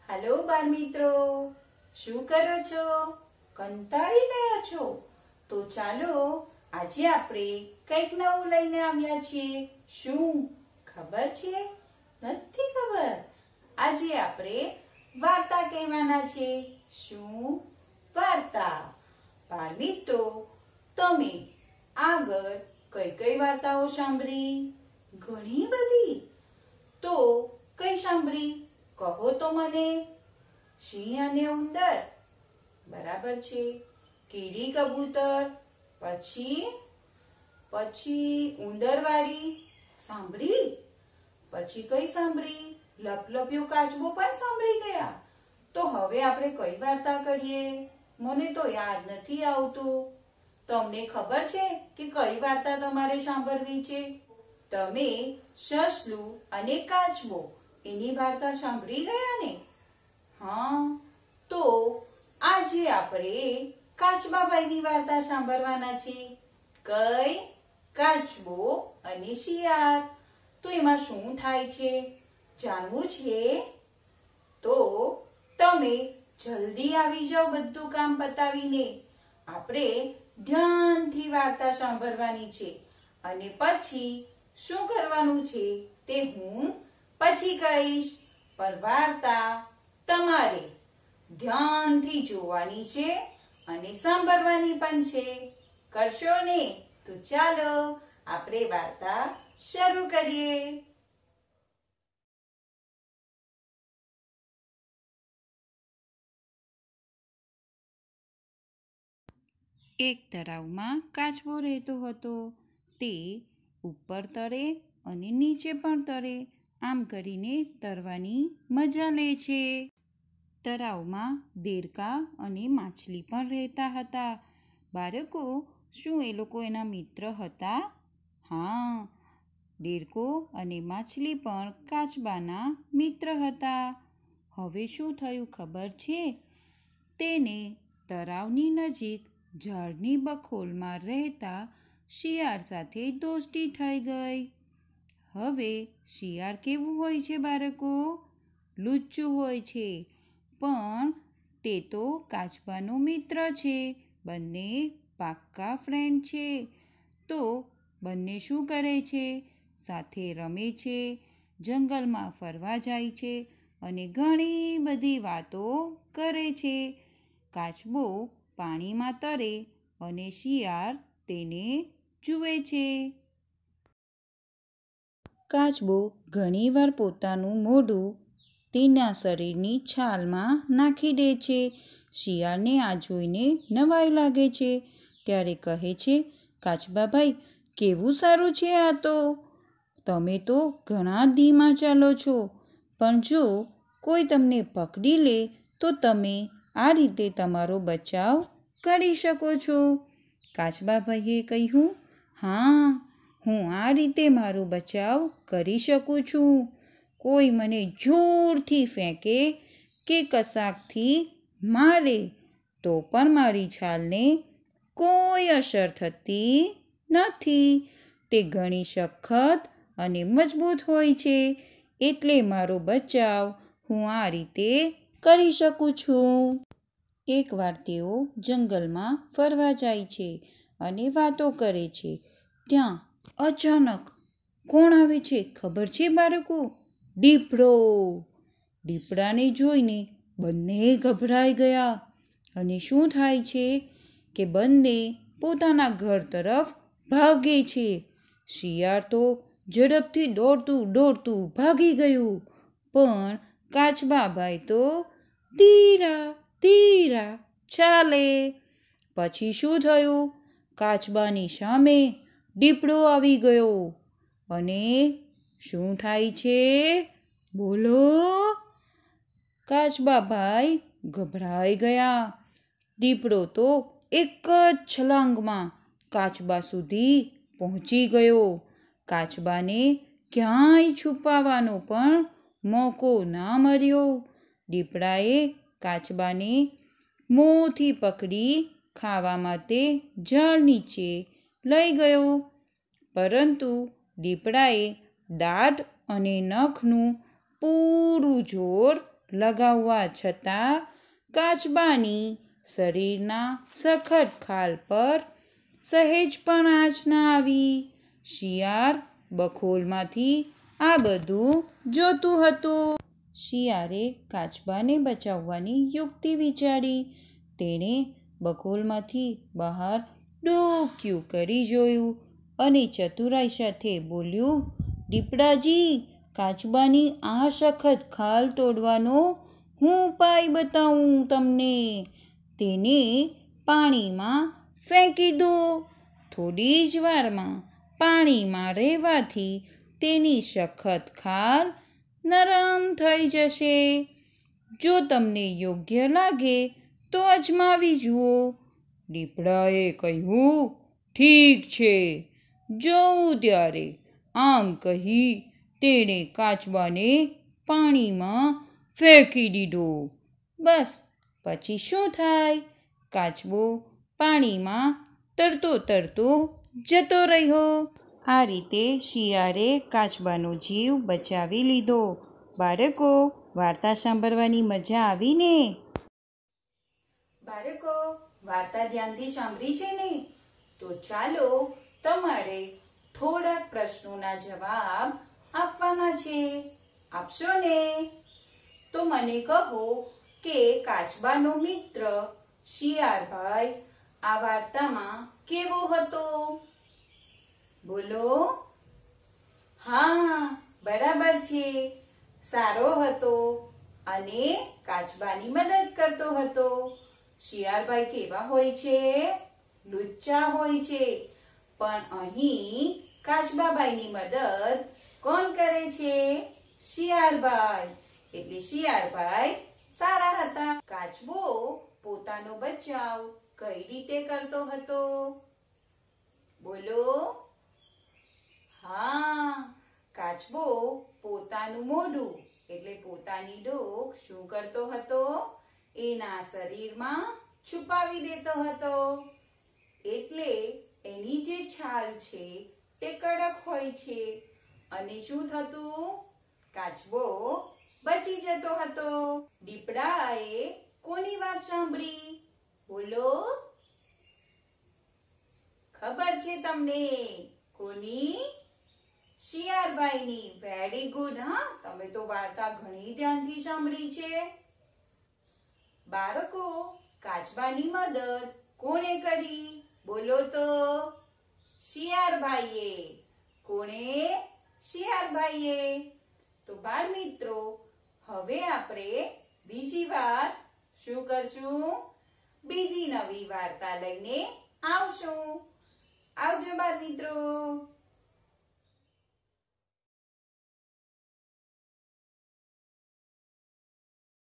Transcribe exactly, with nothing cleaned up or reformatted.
Hello बाल मित्रों, શું કરો છો? કંટાળી ગયા છો? તો ચાલો આજે આપણે કંઈક નવું લઈને આવ્યા છીએ. શું ખબર છે? નથી ખબર? આજે આપણે વાર્તા કહેવાના છે. શું વાર્તા? બાળ મિત્રો, તમે આગળ કઈ કઈ વાર્તાઓ સાંભળી? ઘણી બધી. તો કઈ સાંભળી? કહો તો મને. સિંહ અને ઉંદર, બરાબર છે. કીડી કબૂતર, પછી પછી ઉંદરવાળી સાંભળી. પછી કઈ સાંભળી? લપલપ્યો કાચબો પણ સાંભળી ગયા. તો હવે આપણે કઈ વાર્તા કરીએ? મને તો યાદ નથી આવતું. તમને ખબર છે કે કઈ વાર્તા તમારે સાંભળવી છે? તમે સસલું અને કાચબો એની વાર્તા સાંભળી ગયા ને? હા, તો આજે આપણે કાચબાભાઈની વાર્તા સાંભળવાના છે. કઈ? કાચબો અને શિયાળ. તો એમાં શું થાય છે જાણવું છે? તો તમે જલ્દી આવી જાઓ બધું કામ પતાવીને. આપણે ધ્યાનથી વાર્તા સાંભળવાની છે અને પછી શું કરવાનું છે તે હું પછી કહીશ. પણ વાર્તા તમારે ધ્યાનથી જોવાની છે અને સાંભળવાની પણ છે. કરશો ને? તો ચાલો આપણે વાર્તા શરૂ કરીએ. એક તળાવમાં કાચબો રહેતો હતો. તે ઉપર તરે અને નીચે પણ તરે, આમ કરીને તરવાની મજા લે છે. તળાવમાં દેડકા અને માછલી પણ રહેતા હતા. બાળકો, શું એ લોકો એના મિત્ર હતા? હા, દેડકો અને માછલી પણ કાચબાના મિત્ર હતા. હવે શું થયું ખબર છે? તેને તળાવની નજીક ઝાડની બખોલમાં રહેતા શિયાળ સાથે દોસ્તી થઈ ગઈ. હવે શિયાળ કેવું હોય છે બાળકો? લુચ્ચું હોય છે, પણ તે તો કાચબાનો મિત્ર છે. બંને પાક્કા ફ્રેન્ડ છે. તો બંને શું કરે છે? સાથે રમે છે, જંગલમાં ફરવા જાય છે અને ઘણી બધી વાતો કરે છે. કાચબો પાણીમાં તરે અને શિયાળ તેને જુએ છે. કાચબો ઘણીવાર પોતાનું મોઢું તેના શરીરની છાલમાં નાખી દે છે. શિયાળને આ જોઈને નવાઈ લાગે છે. ત્યારે કહે છે, કાચબાભાઈ, કેવું સારું છે આ તો. તમે તો ઘણા ધીમા ચાલો છો, પણ જો કોઈ તમને પકડી લે તો તમે આ રીતે તમારો બચાવ કરી શકો છો. કાચબાભાઈએ કહ્યું, હા, હું આ રીતે મારો બચાવ કરી શકું છું. કોઈ મને જોરથી ફેંકે કે કશાકથી મારે તો પણ મારી છાલને કોઈ અસર થતી નથી. તે ઘણી સખત અને મજબૂત હોય છે, એટલે મારો બચાવ હું આ રીતે કરી શકું છું. એકવાર તેઓ જંગલમાં ફરવા જાય છે અને વાતો કરે છે. ત્યાં અચાનક કોણ આવે છે ખબર છે બાળકો? દીપડો. દીપડાને જોઈને બંને ગભરાઈ ગયા અને શું થાય છે કે બંને પોતાના ઘર તરફ ભાગે છે. શિયાળ તો ઝડપથી દોડતું દોડતું ભાગી ગયું, પણ કાચબાભાઈ તો ધીરા ધીરા ચાલે. પછી શું થયું? કાચબાની સામે દીપડો આવી ગયો અને શું થાય છે બોલો? કાચબાભાઈ ગભરાઈ ગયા. દીપડો તો એક જ છલાંગમાં કાચબા સુધી પહોંચી ગયો. કાચબાને ક્યાંય છુપાવાનો પણ મોકો ના મળ્યો. દીપડાએ કાચબાને મોંથી પકડી ખાવા માટે ઝાડ નીચે લઈ ગયો, પરંતુ દીપડાએ દાંત અને નખનું પૂરું જોર લગાવવા છતાં કાચબાની શરીરના સખત ખાલ પર સહેજ પણ આંચ ના આવી. શિયાળ બખોલમાંથી આ બધું જોતું હતું. શિયાળે કાચબાને બચાવવાની યુક્તિ વિચારી. તેણે બખોલમાંથી બહાર ડોક્યું કરી જોયું અને ચતુરાઈ સાથે બોલ્યું, દીપડાજી, કાચબાની આ સખત ખાલ તોડવાનો હું ઉપાય બતાવું તમને. તેને પાણીમાં ફેંકી દો. થોડી જ વારમાં પાણીમાં રહેવાથી તેની સખત ખાલ નરમ થઈ જશે. જો તમને યોગ્ય લાગે તો અજમાવી જુઓ. દીપડાએ કહ્યું, ઠીક છે, જોઉં ત્યારે. આમ કહી તેણે કાચબાને પાણીમાં ફેંકી દીધો. બસ પછી શું થાય? કાચબો પાણીમાં તરતો તરતો જતો રહ્યો. આ રીતે શિયાળે કાચબાનો જીવ બચાવી લીધો. બાળકો, વાર્તા સાંભળવાની મજા આવી ને? બાળકો, વાર્તા ધ્યાનથી સાંભળી છે ને? તો ચાલો તમારે થોડાક પ્રશ્નોના જવાબ આપવાના છે. આપશો ને? તો મને કહો કે કાચબાનો મિત્ર શિયાળભાઈ આ વાર્તામાં કેવો હતો? બોલો. હા, બરાબર છે, સારો હતો અને કાચબાની મદદ કરતો હતો. શિયાળભાઈ કેવા હોય છે? લુચ્ચા હોય છે. પણ અહીં કાચબાબાઈની મદદ કોણ કરે છે? શિયાળભાઈ. એટલે શિયાળભાઈ સારા હતા. કાચબો પોતાનો બચાવ કઈ રીતે કરતો હતો? બોલો. હા, કાચબો પોતાનું મોઢું એટલે પોતાની ડોક શું કરતો હતો? એના શરીરમાં છુપાવી દેતો હતો. એટલે એની જે છાલ છે તે કડક હોય છે અને શું થતું? કાચબો બચી જતો હતો. દીપડાએ કોની વાત સાંભળી? બોલો. ખબર છે તમને? કોની? શિયાળભાઈની. Very good. હા, તમે તો વાર્તા ઘણી ધ્યાનથી સાંભળી છે. બાળકો, કાચબાની મદદ કોણે કરી? બોલો તો. શિયાળભાઈએ. કોણે? શિયાળભાઈએ. તો બાળ મિત્રો, હવે આપણે બીજી વાર શું કરશું? બીજી નવી વાર્તા લઈને આવશું. આવજો બાળ મિત્રો.